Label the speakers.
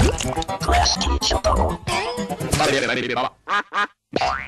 Speaker 1: クラスティーショット。